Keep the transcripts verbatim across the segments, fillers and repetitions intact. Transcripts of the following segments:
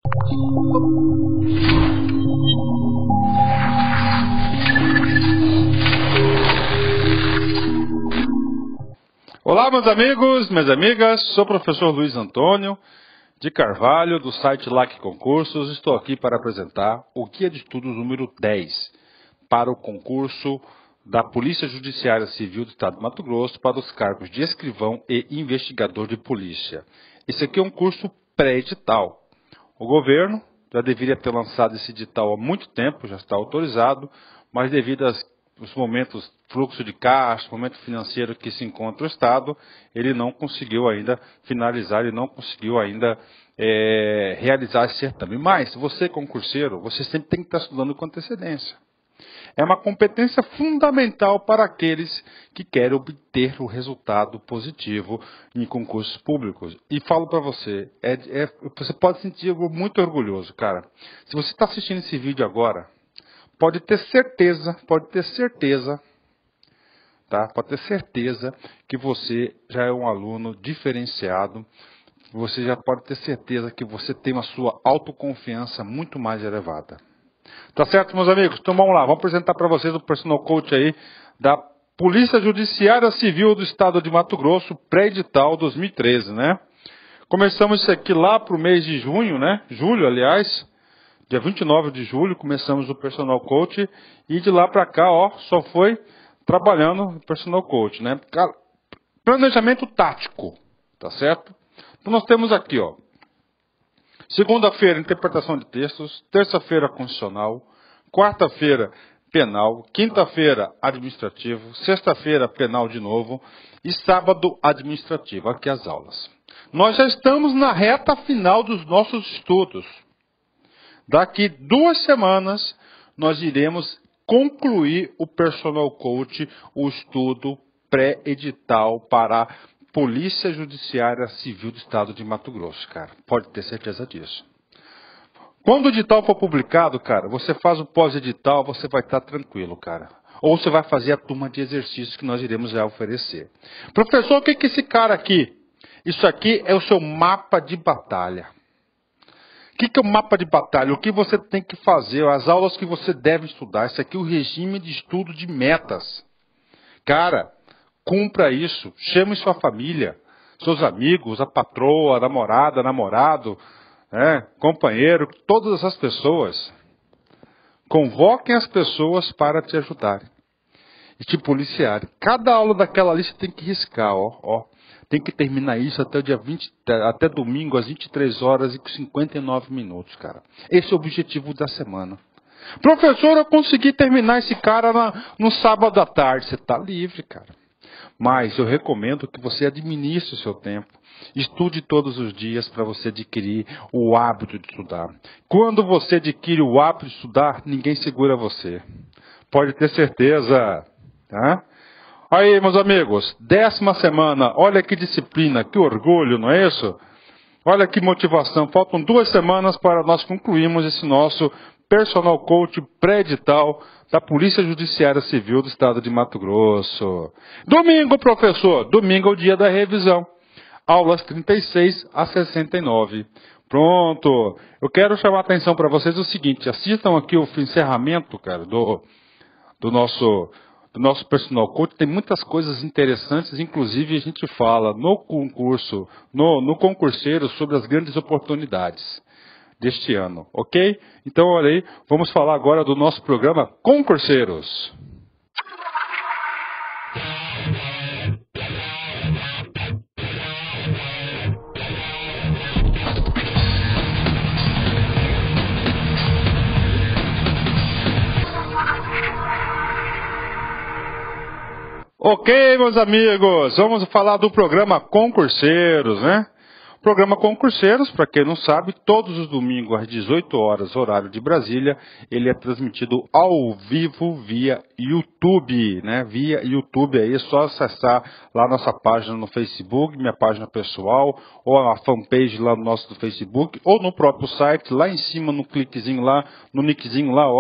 Olá, meus amigos, minhas amigas, sou o professor Luiz Antônio de Carvalho, do site L A C Concursos. Estou aqui para apresentar o Guia de Estudos número dez para o concurso da Polícia Judiciária Civil do Estado de Mato Grosso para os cargos de escrivão e investigador de polícia. Esse aqui é um curso pré-edital. O governo já deveria ter lançado esse edital há muito tempo, já está autorizado, mas devido aos momentos fluxo de caixa, momento financeiro que se encontra o Estado, ele não conseguiu ainda finalizar, ele não conseguiu ainda é, realizar esse certame. Mas você, concurseiro, você sempre tem que estar estudando com antecedência. É uma competência fundamental para aqueles que querem obter o resultado positivo em concursos públicos. E falo para você, é, é, você pode sentir muito orgulhoso, cara. Se você está assistindo esse vídeo agora, pode ter certeza, pode ter certeza, tá? Pode ter certeza que você já é um aluno diferenciado. Você já pode ter certeza que você tem uma sua autoconfiança muito mais elevada. Tá certo, meus amigos? Então vamos lá, vamos apresentar para vocês o personal coach aí da Polícia Judiciária Civil do Estado de Mato Grosso, pré-edital dois mil e treze, né? Começamos isso aqui lá para o mês de junho, né? Julho, aliás, dia vinte e nove de julho, começamos o personal coach e de lá para cá, ó, só foi trabalhando o personal coach, né? Planejamento tático, tá certo? Então nós temos aqui, ó, segunda-feira, interpretação de textos. Terça-feira, constitucional. Quarta-feira, penal. Quinta-feira, administrativo. Sexta-feira, penal de novo. E sábado, administrativo. Aqui as aulas. Nós já estamos na reta final dos nossos estudos. Daqui duas semanas, nós iremos concluir o Personal Coach, o estudo pré-edital para Polícia Judiciária Civil do Estado de Mato Grosso, cara. Pode ter certeza disso. Quando o edital for publicado, cara, você faz o pós-edital, você vai estar tranquilo, cara. Ou você vai fazer a turma de exercícios que nós iremos já oferecer. Professor, o que é esse cara aqui? Isso aqui é o seu mapa de batalha. O que é o mapa de batalha? O que você tem que fazer, as aulas que você deve estudar. Isso aqui é o regime de estudo de metas. Cara, cumpra isso, chame sua família, seus amigos, a patroa, a namorada, namorado, né, companheiro, todas essas pessoas. Convoquem as pessoas para te ajudarem e te policiarem. Cada aula daquela lista tem que riscar, ó, ó. Tem que terminar isso até o dia vinte, até domingo, às vinte e três horas e cinquenta e nove minutos, cara. Esse é o objetivo da semana. Professor, eu consegui terminar esse cara na, no sábado à tarde. Você está livre, cara. Mas eu recomendo que você administre o seu tempo. Estude todos os dias para você adquirir o hábito de estudar. Quando você adquire o hábito de estudar, ninguém segura você. Pode ter certeza. Tá? Aí, meus amigos, décima semana. Olha que disciplina, que orgulho, não é isso? Olha que motivação. Faltam duas semanas para nós concluirmos esse nosso Personal Coach pré-edital da Polícia Judiciária Civil do Estado de Mato Grosso. Domingo, professor. Domingo é o dia da revisão. Aulas trinta e seis a sessenta e nove. Pronto. Eu quero chamar a atenção para vocês o seguinte. Assistam aqui o encerramento, cara, do, do nosso... do nosso Personal Coach. Tem muitas coisas interessantes, inclusive a gente fala no concurso, no, no concurseiro, sobre as grandes oportunidades deste ano, ok? Então, olha aí, vamos falar agora do nosso programa Concurseiros. Ok, meus amigos, vamos falar do programa Concurseiros, né? Programa Concurseiros, para quem não sabe, todos os domingos às dezoito horas, horário de Brasília, ele é transmitido ao vivo via YouTube, né? Via YouTube aí, é só acessar lá nossa página no Facebook, minha página pessoal, ou a fanpage lá no nosso Facebook, ou no próprio site, lá em cima no cliquezinho lá, no nickzinho lá, ó,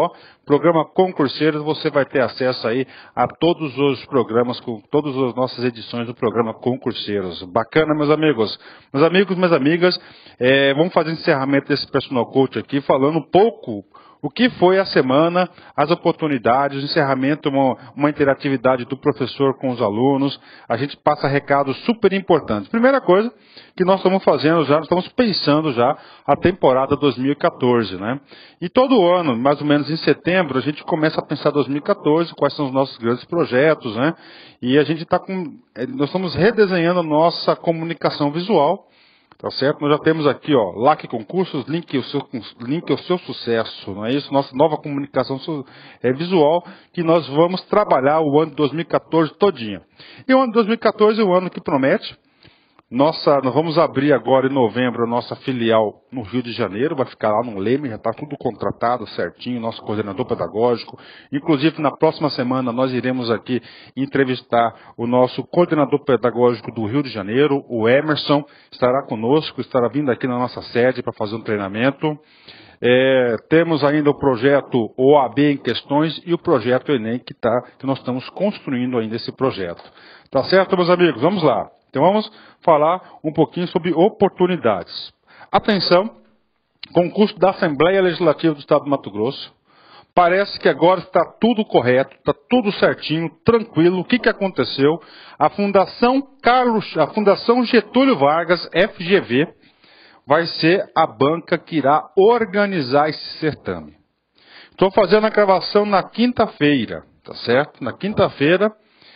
programa Concurseiros, você vai ter acesso aí a todos os programas, com todas as nossas edições do programa Concurseiros. Bacana, meus amigos. Meus amigos, minhas amigas, é, vamos fazer encerramento desse Personal Coach aqui, falando um pouco o que foi a semana, as oportunidades, o encerramento, uma, uma interatividade do professor com os alunos. A gente passa recados super importantes. Primeira coisa que nós estamos fazendo já, estamos pensando já a temporada dois mil e quatorze, né? E todo ano, mais ou menos em setembro, a gente começa a pensar dois mil e quatorze, quais são os nossos grandes projetos, né? E a gente está com, nós estamos redesenhando a nossa comunicação visual. Tá certo? Nós já temos aqui, ó, L A C Concursos, link ao seu, link ao seu sucesso, não é isso? Nossa nova comunicação é, visual, que nós vamos trabalhar o ano de dois mil e quatorze todinho. E o ano de dois mil e quatorze é o ano que promete. Nossa, nós vamos abrir agora em novembro a nossa filial no Rio de Janeiro, vai ficar lá no Leme, já está tudo contratado certinho, nosso coordenador pedagógico. Inclusive, na próxima semana, nós iremos aqui entrevistar o nosso coordenador pedagógico do Rio de Janeiro, o Emerson, estará conosco, estará vindo aqui na nossa sede para fazer um treinamento. É, temos ainda o projeto O A B em Questões e o projeto Enem, que, tá, que nós estamos construindo ainda esse projeto. Tá certo, meus amigos? Vamos lá. Então vamos falar um pouquinho sobre oportunidades. Atenção, concurso da Assembleia Legislativa do Estado do Mato Grosso. Parece que agora está tudo correto, está tudo certinho, tranquilo. O que, que aconteceu? A Fundação Carlos, a Fundação Getúlio Vargas, F G V, vai ser a banca que irá organizar esse certame. Estou fazendo a gravação na quinta-feira, tá certo? Na quinta-feira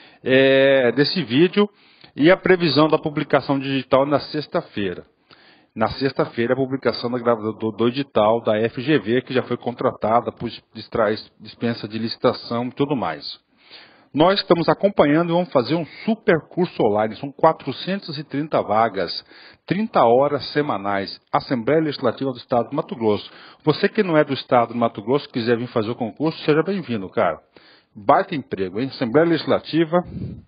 é, desse vídeo. E a previsão da publicação digital na sexta-feira. Na sexta-feira, a publicação da, do, do edital da F G V, que já foi contratada por dispensa de licitação e tudo mais. Nós estamos acompanhando e vamos fazer um super curso online. São quatrocentas e trinta vagas, trinta horas semanais. Assembleia Legislativa do Estado do Mato Grosso. Você que não é do Estado do Mato Grosso, quiser vir fazer o concurso, seja bem-vindo, cara. Baita emprego, hein? Assembleia Legislativa...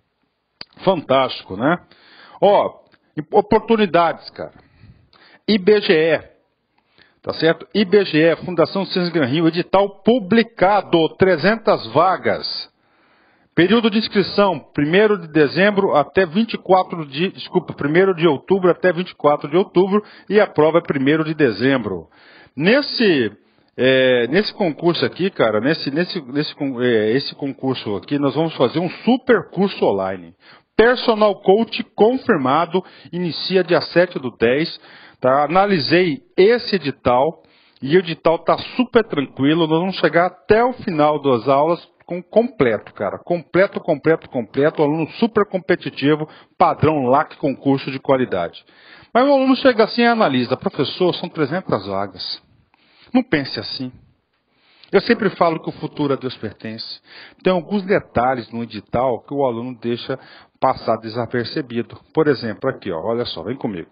Fantástico, né? Ó, oportunidades, cara. I B G E, tá certo? I B G E, Fundação Ciências Gran Rio, edital publicado, trezentas vagas. Período de inscrição, primeiro de dezembro até vinte e quatro de, desculpa, primeiro de outubro até vinte e quatro de outubro e a prova é primeiro de dezembro. Nesse É, nesse concurso aqui, cara, nesse, nesse, nesse é, esse concurso aqui, nós vamos fazer um super curso online. Personal Coach confirmado, inicia dia sete do dez. Tá? Analisei esse edital e o edital está super tranquilo. Nós vamos chegar até o final das aulas com completo, cara. Completo, completo, completo. Aluno super competitivo, padrão L A C concurso de qualidade. Mas o aluno chega assim e analisa. Professor, são trezentas vagas. Não pense assim. Eu sempre falo que o futuro a Deus pertence. Tem alguns detalhes no edital que o aluno deixa passar desapercebido. Por exemplo, aqui, ó, olha só, vem comigo.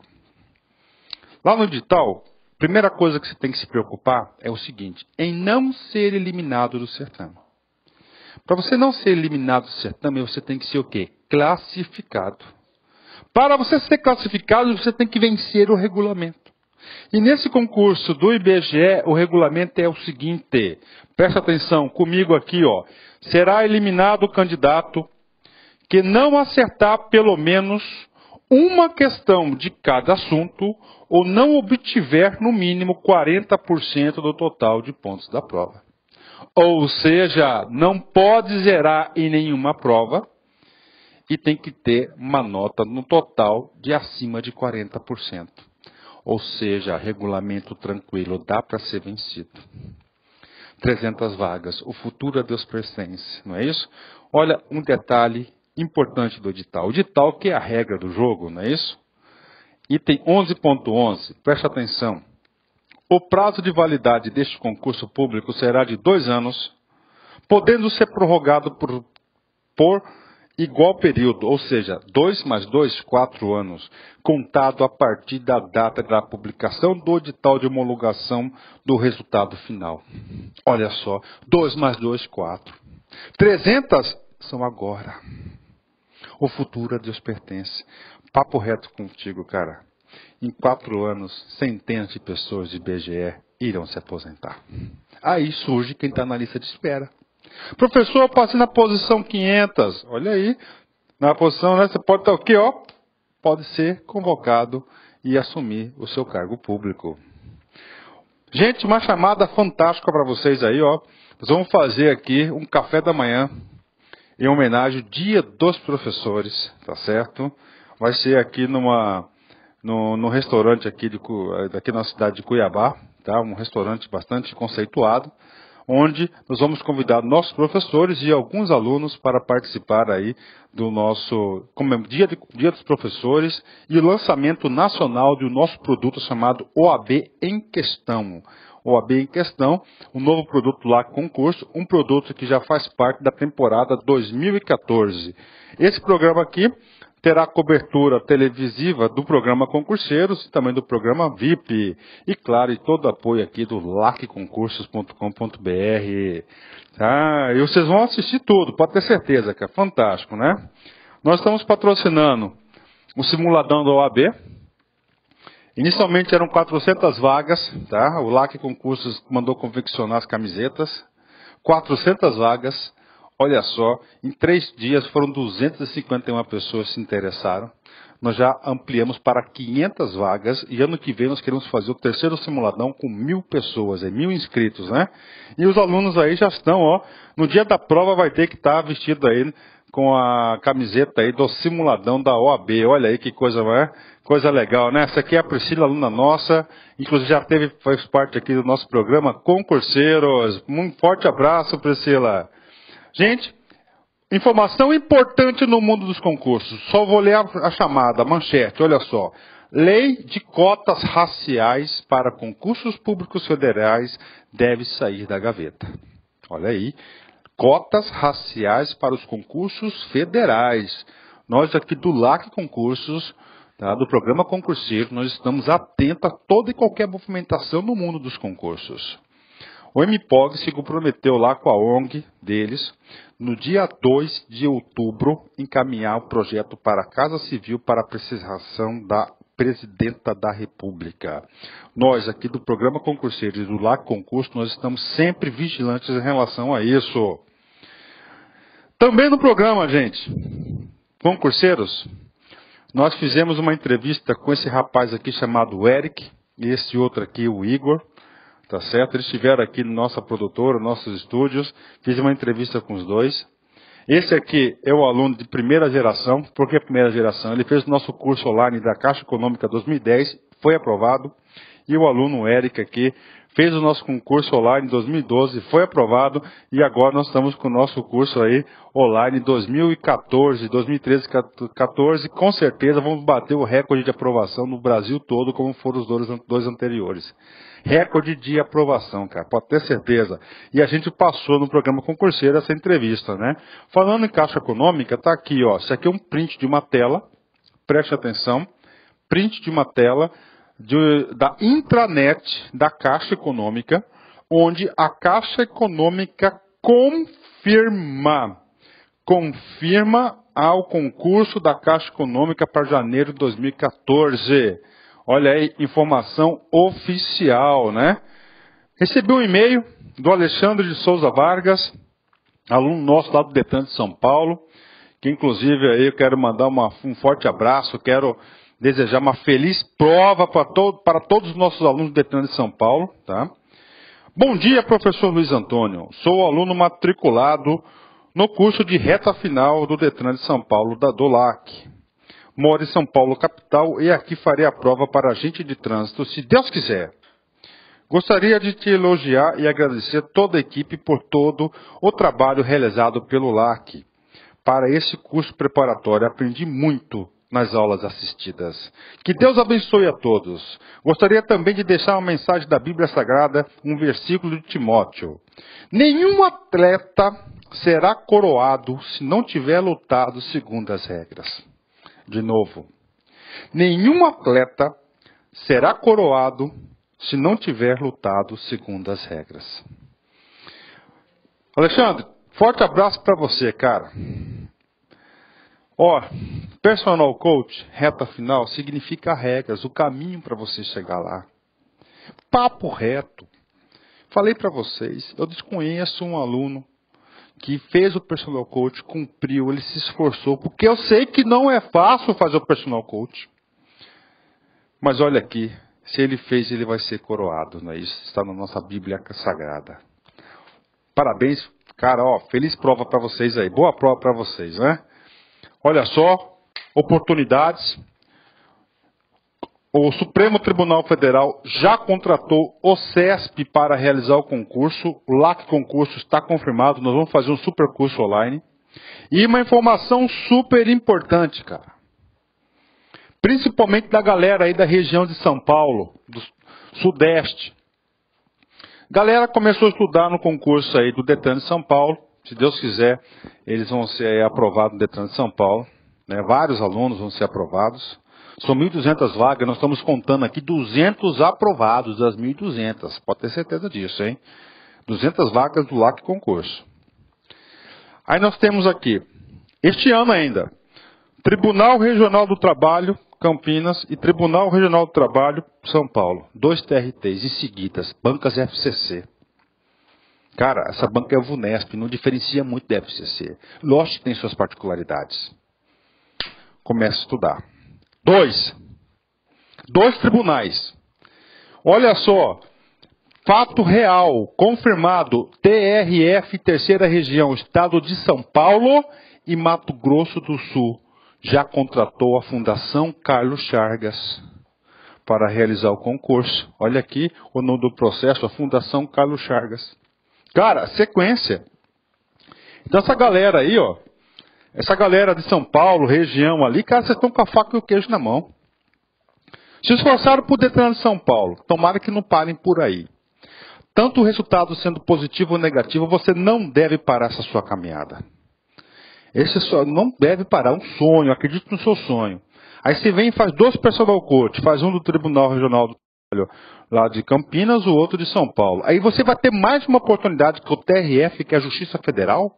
Lá no edital, a primeira coisa que você tem que se preocupar é o seguinte, em não ser eliminado do certame. Para você não ser eliminado do certame, você tem que ser o quê? Classificado. Para você ser classificado, você tem que vencer o regulamento. E nesse concurso do I B G E, o regulamento é o seguinte, presta atenção comigo aqui, ó. Será eliminado o candidato que não acertar pelo menos uma questão de cada assunto ou não obtiver no mínimo quarenta por cento do total de pontos da prova. Ou seja, não pode zerar em nenhuma prova e tem que ter uma nota no total de acima de quarenta por cento. Ou seja, regulamento tranquilo, dá para ser vencido. trezentas vagas, o futuro a Deus pertence, não é isso? Olha um detalhe importante do edital. O edital que é a regra do jogo, não é isso? Item onze ponto onze, preste atenção. O prazo de validade deste concurso público será de dois anos, podendo ser prorrogado por, por igual período, ou seja, dois mais dois, quatro anos, contado a partir da data da publicação do edital de homologação do resultado final. Olha só, dois mais dois, quatro. trezentas são agora. O futuro a Deus pertence. Papo reto contigo, cara. Em quatro anos, centenas de pessoas de I B G E irão se aposentar. Aí surge quem está na lista de espera. Professor, eu passei na posição quinhentos. Olha aí, na posição, né? Você pode estar o quê, ó? Pode ser convocado e assumir o seu cargo público. Gente, uma chamada fantástica para vocês aí, ó. Nós vamos fazer aqui um café da manhã em homenagem ao Dia dos Professores, tá certo? Vai ser aqui numa, no, no restaurante aqui, de, aqui na cidade de Cuiabá, tá? Um restaurante bastante conceituado, onde nós vamos convidar nossos professores e alguns alunos para participar aí do nosso como é, dia, de, dia dos Professores e o lançamento nacional do nosso produto chamado O A B em Questão. O A B em Questão, um novo produto lá concurso, um produto que já faz parte da temporada dois mil e quatorze. Esse programa aqui terá cobertura televisiva do programa Concurseiros e também do programa V I P. E, claro, e todo apoio aqui do lac concursos ponto com ponto br. Tá? E vocês vão assistir tudo, pode ter certeza que é fantástico, né? Nós estamos patrocinando o simuladão da O A B. Inicialmente eram quatrocentas vagas, tá? O Lac Concursos mandou confeccionar as camisetas. quatrocentas vagas. Olha só, em três dias foram duzentas e cinquenta e uma pessoas que se interessaram. Nós já ampliamos para quinhentas vagas e ano que vem nós queremos fazer o terceiro simuladão com mil pessoas, é mil inscritos, né? E os alunos aí já estão, ó, no dia da prova vai ter que estar vestido aí com a camiseta aí do simuladão da O A B. Olha aí que coisa, é? Coisa legal, né? Essa aqui é a Priscila, aluna nossa, inclusive já teve, faz parte aqui do nosso programa Concurseiros. Um forte abraço, Priscila. Gente, informação importante no mundo dos concursos. Só vou ler a, a chamada, a manchete, olha só. Lei de cotas raciais para concursos públicos federais deve sair da gaveta. Olha aí. Cotas raciais para os concursos federais. Nós aqui do Lac Concursos, tá, do programa Concurseiro, nós estamos atentos a toda e qualquer movimentação no mundo dos concursos. O M P O G se comprometeu lá com a O N G deles, no dia dois de outubro, encaminhar o projeto para a Casa Civil para apreciação da Presidenta da República. Nós aqui do programa Concurseiro e do Lac Concurso, nós estamos sempre vigilantes em relação a isso. Também no programa, gente, Concurseiros, nós fizemos uma entrevista com esse rapaz aqui chamado Eric, e esse outro aqui, o Igor. Tá certo? Eles estiveram aqui na nossa produtora, nossos estúdios, fiz uma entrevista com os dois. Esse aqui é o aluno de primeira geração. Por que primeira geração? Ele fez o nosso curso online da Caixa Econômica dois mil e dez, foi aprovado. E o aluno Eric aqui fez o nosso concurso online em dois mil e doze, foi aprovado. E agora nós estamos com o nosso curso aí online dois mil e quatorze, dois mil e treze, dois mil e quatorze. Com certeza vamos bater o recorde de aprovação no Brasil todo, como foram os dois, dois anteriores. Recorde de aprovação, cara, pode ter certeza. E a gente passou no programa Concurseiro essa entrevista, né? Falando em Caixa Econômica, tá aqui, ó. Isso aqui é um print de uma tela, preste atenção, print de uma tela de, da intranet da Caixa Econômica, onde a Caixa Econômica confirma, confirma ao concurso da Caixa Econômica para janeiro de dois mil e quatorze. Olha aí, informação oficial, né? Recebi um e-mail do Alexandre de Souza Vargas, aluno nosso lá do Detran de São Paulo, que inclusive aí eu quero mandar uma, um forte abraço, quero desejar uma feliz prova para, todo, para todos os nossos alunos do Detran de São Paulo, tá? Bom dia, professor Luiz Antônio. Sou aluno matriculado no curso de reta final do Detran de São Paulo, da DOLAC. Moro em São Paulo, capital, e aqui farei a prova para agente de trânsito, se Deus quiser. Gostaria de te elogiar e agradecer toda a equipe por todo o trabalho realizado pelo LAC. Para esse curso preparatório, aprendi muito nas aulas assistidas. Que Deus abençoe a todos. Gostaria também de deixar uma mensagem da Bíblia Sagrada, um versículo de Timóteo. Nenhum atleta será coroado se não tiver lutado segundo as regras. De novo, nenhum atleta será coroado se não tiver lutado segundo as regras. Alexandre, forte abraço para você, cara. Ó, personal coach, reta final, significa regras, o caminho para você chegar lá. Papo reto. Falei para vocês, eu desconheço um aluno que fez o personal coach, cumpriu, ele se esforçou, porque eu sei que não é fácil fazer o personal coach. Mas olha aqui, se ele fez, ele vai ser coroado, não é isso? Está na nossa Bíblia Sagrada. Parabéns, cara, ó, feliz prova para vocês aí, boa prova para vocês, né? Olha só, oportunidades. O Supremo Tribunal Federal já contratou o CESP para realizar o concurso. O L A C Concurso está confirmado. Nós vamos fazer um super curso online. E uma informação super importante, cara. Principalmente da galera aí da região de São Paulo, do Sudeste. Galera começou a estudar no concurso aí do Detran de São Paulo. Se Deus quiser, eles vão ser aprovados no Detran de São Paulo. Né? Vários alunos vão ser aprovados. São mil e duzentas vagas, nós estamos contando aqui duzentos aprovados das mil e duzentas. Pode ter certeza disso, hein? duzentas vagas do L A C Concurso. Aí nós temos aqui, este ano ainda, Tribunal Regional do Trabalho, Campinas, e Tribunal Regional do Trabalho, São Paulo. Dois T R Ts em seguidas, bancas F C C. Cara, essa banca é a VUNESP, não diferencia muito da F C C. Lógico que tem suas particularidades. Comece a estudar. Dois. Dois tribunais. Olha só. Fato real, confirmado. T R F, Terceira Região, Estado de São Paulo e Mato Grosso do Sul. Já contratou a Fundação Carlos Chagas para realizar o concurso. Olha aqui o nome do processo, a Fundação Carlos Chagas. Cara, sequência. Então essa galera aí, ó. Essa galera de São Paulo, região ali, cara, vocês estão com a faca e o queijo na mão. Se esforçaram por Detran de São Paulo, tomara que não parem por aí. Tanto o resultado sendo positivo ou negativo, você não deve parar essa sua caminhada. Esse só não deve parar, um sonho, acredite no seu sonho. Aí você vem e faz dois personal coach, faz um do Tribunal Regional do Trabalho lá de Campinas, o outro de São Paulo. Aí você vai ter mais uma oportunidade que o T R F, que é a Justiça Federal.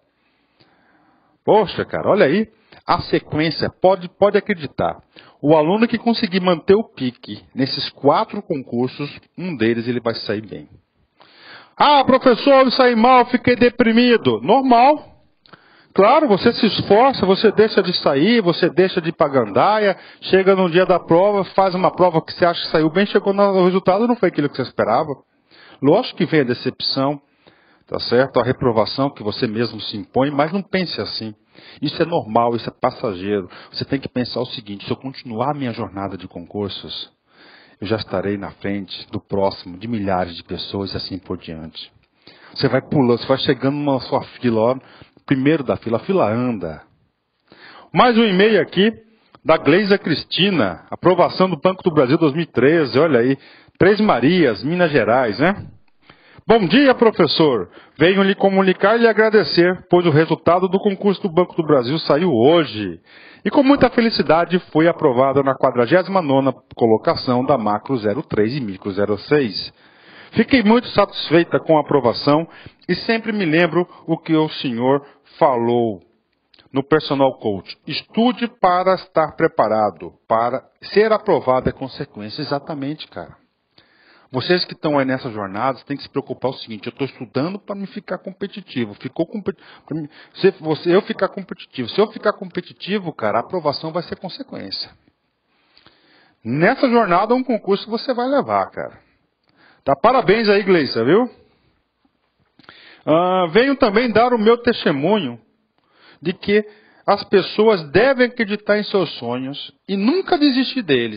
Poxa, cara, olha aí, a sequência, pode, pode acreditar. O aluno que conseguir manter o pique nesses quatro concursos, um deles ele vai sair bem. Ah, professor, eu saí mal, fiquei deprimido. Normal. Claro, você se esforça, você deixa de sair, você deixa de ir para gandaia, chega no dia da prova, faz uma prova que você acha que saiu bem, chegou no resultado, não foi aquilo que você esperava. Lógico que vem a decepção. Tá certo? A reprovação que você mesmo se impõe, mas não pense assim. Isso é normal, isso é passageiro. Você tem que pensar o seguinte, se eu continuar a minha jornada de concursos, eu já estarei na frente do próximo, de milhares de pessoas e assim por diante. Você vai pulando, você vai chegando na sua fila, ó, primeiro da fila, a fila anda. Mais um e-mail aqui, da Gleisa Cristina, aprovação do Banco do Brasil dois mil e treze, olha aí, Três Marias, Minas Gerais, né? Bom dia, professor. Venho lhe comunicar e lhe agradecer, pois o resultado do concurso do Banco do Brasil saiu hoje. E com muita felicidade foi aprovada na quadragésima nona colocação da Macro zero três e Micro zero seis. Fiquei muito satisfeita com a aprovação e sempre me lembro o que o senhor falou no Personal Coach. Estude para estar preparado, para ser aprovado é consequência. Exatamente, cara. Vocês que estão aí nessa jornada, têm que se preocupar o seguinte, eu estou estudando para me ficar competitivo. Ficou compet... Se você, eu ficar competitivo. Se eu ficar competitivo, cara, a aprovação vai ser consequência. Nessa jornada, um concurso que você vai levar, cara. Tá, parabéns aí, Gleisa, viu? Ah, venho também dar o meu testemunho de que as pessoas devem acreditar em seus sonhos e nunca desistir deles.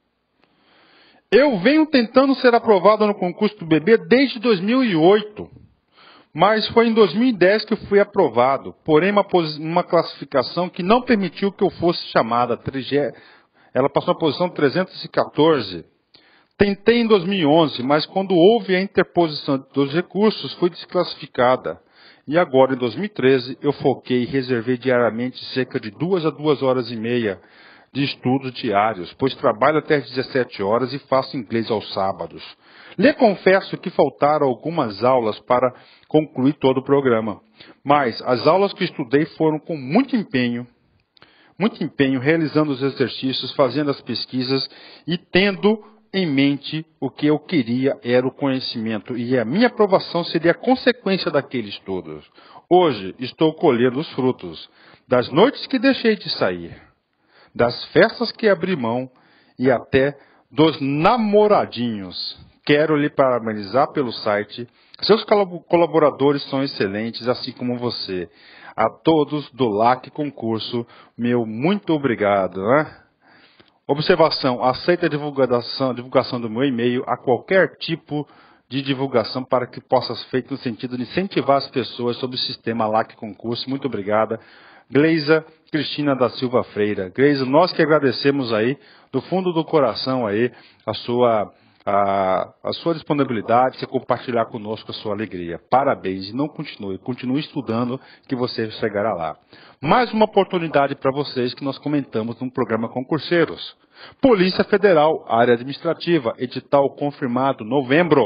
Eu venho tentando ser aprovado no concurso do B B desde dois mil e oito, mas foi em dois mil e dez que eu fui aprovado, porém uma, uma classificação que não permitiu que eu fosse chamada, ela passou na posição trezentos e quatorze. Tentei em dois mil e onze, mas quando houve a interposição dos recursos, fui desclassificada. E agora, em dois mil e treze, eu foquei e reservei diariamente cerca de duas a duas horas e meia de estudos diários, pois trabalho até às dezessete horas e faço inglês aos sábados. Lhe confesso que faltaram algumas aulas para concluir todo o programa, mas as aulas que estudei foram com muito empenho, muito empenho, realizando os exercícios, fazendo as pesquisas e tendo em mente o que eu queria era o conhecimento e a minha aprovação seria a consequência daqueles estudos. Hoje estou colhendo os frutos das noites que deixei de sair, das festas que abri mão e até dos namoradinhos. Quero lhe parabenizar pelo site. Seus colaboradores são excelentes, assim como você. A todos do L A C Concurso, meu muito obrigado. Né? Observação, aceita a divulgação, divulgação do meu e-mail a qualquer tipo de divulgação para que possa ser feito no sentido de incentivar as pessoas sobre o sistema L A C Concurso. Muito obrigada. Gleisa Cristina da Silva Freira. Gleisa, nós que agradecemos aí, do fundo do coração aí, a sua, a, a sua disponibilidade, você compartilhar conosco a sua alegria. Parabéns e não continue, continue estudando que você chegará lá. Mais uma oportunidade para vocês que nós comentamos no programa Concurseiros. Polícia Federal, área administrativa, edital confirmado, novembro.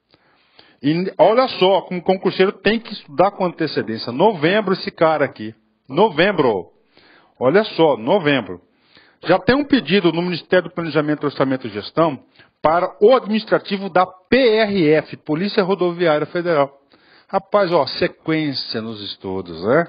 E olha só, como concurseiro tem que estudar com antecedência. Novembro esse cara aqui. Novembro. Olha só, novembro. Já tem um pedido no Ministério do Planejamento, Orçamento e Gestão para o administrativo da P R F, Polícia Rodoviária Federal. Rapaz, ó, sequência nos estudos, né?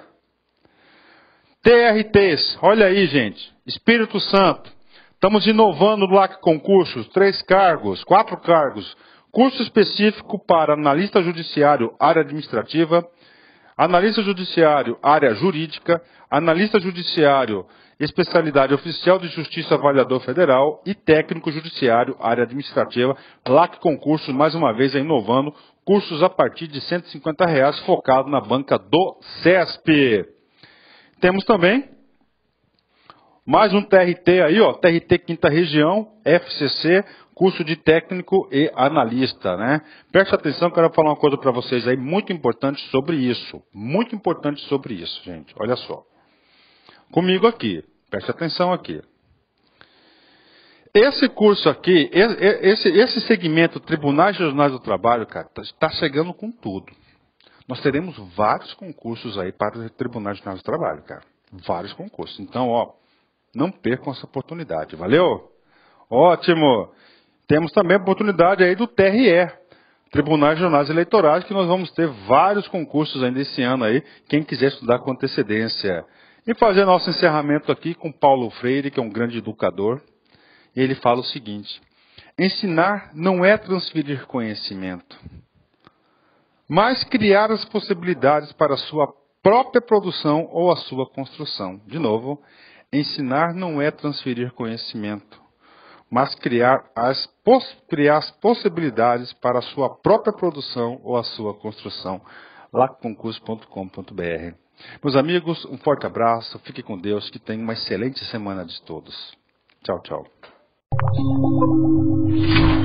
T R Ts, olha aí, gente. Espírito Santo. Estamos inovando no L A C Concursos, três cargos, quatro cargos. Curso específico para analista judiciário, área administrativa, analista judiciário, área jurídica, analista judiciário, especialidade oficial de justiça avaliador federal e técnico judiciário, área administrativa, L A C Concursos, mais uma vez inovando, cursos a partir de cento e cinquenta reais, focado na banca do CESP. Temos também mais um T R T aí, ó, T R T Quinta Região, F C C, curso de técnico e analista, né? Preste atenção, quero falar uma coisa para vocês aí muito importante sobre isso. Muito importante sobre isso, gente. Olha só. Comigo aqui. Preste atenção aqui. Esse curso aqui, esse, esse segmento Tribunais Regionais do Trabalho, cara, está chegando com tudo. Nós teremos vários concursos aí para os Tribunais Regionais do Trabalho, cara. Vários concursos. Então, ó, não percam essa oportunidade. Valeu? Ótimo! Temos também a oportunidade aí do T R E, Tribunais Regionais Eleitorais, que nós vamos ter vários concursos ainda esse ano aí, quem quiser estudar com antecedência. E fazer nosso encerramento aqui com Paulo Freire, que é um grande educador. Ele fala o seguinte: ensinar não é transferir conhecimento, mas criar as possibilidades para a sua própria produção ou a sua construção. De novo, ensinar não é transferir conhecimento, mas criar as, poss criar as possibilidades para a sua própria produção ou a sua construção. L A C concurso ponto com ponto br. Meus amigos, um forte abraço, fique com Deus, que tenham uma excelente semana de todos. Tchau, tchau.